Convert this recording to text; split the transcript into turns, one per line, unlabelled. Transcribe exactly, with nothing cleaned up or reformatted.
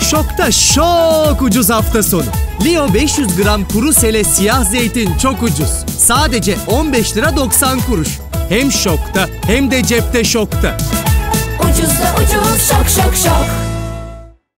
Şok'ta şok ucuz hafta sonu. Lio beş yüz gram kuru sele siyah zeytin çok ucuz. Sadece on beş lira doksan kuruş. Hem Şok'ta hem de cepte Şok'ta.
Ucuz da ucuz, şok şok şok.